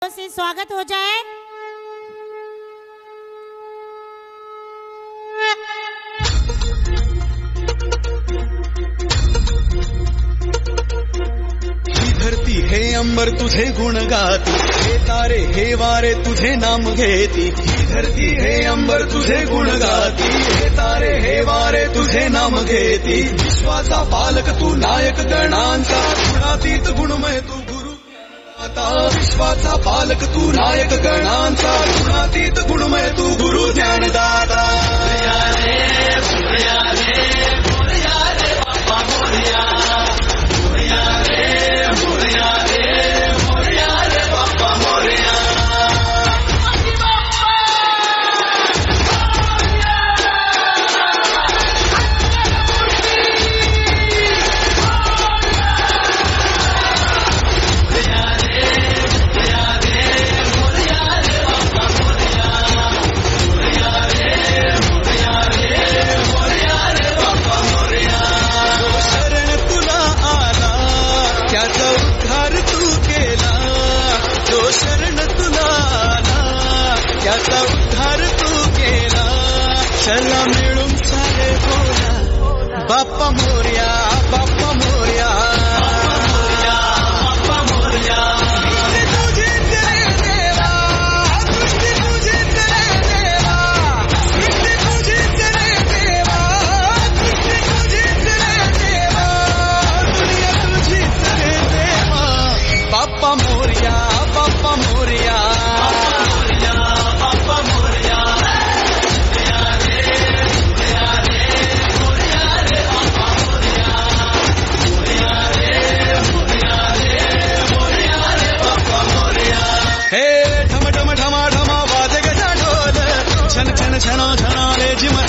जोरों से स्वागत हो जाए। धरती हे अंबर तुझे गुण गाती, हे तारे हे वारे तुझे नाम घेती। धरती हे अंबर तुझे गुण गाती, हे तारे हे वारे तुझे नाम घेती। विश्वाचा पालक तू नायक गणांचा, गुणातीत गुणमय तू गुरु आता। विश्वाचा पालक तू नायक गणांचा, गुणातीत गुणमय तू गुरु ज्ञानदाता। त्याचा उद्धार तू केला, चला मिळून सारे बोला बाप्पा मोरया, बाप्पा मोरया, बाप्पा मोरया। तुझीच रे देवा, तुझी तुझीच रे देवा, तुझीच रे देवा, तुझीच रे देवा, दुनिया तुझीच रे देवा। बाप्पा मोरया, बाप्पा मोरया, हे ठम ठम ठमा ठमा वाजे गजा ढोल, छन छन छना छनाले जिम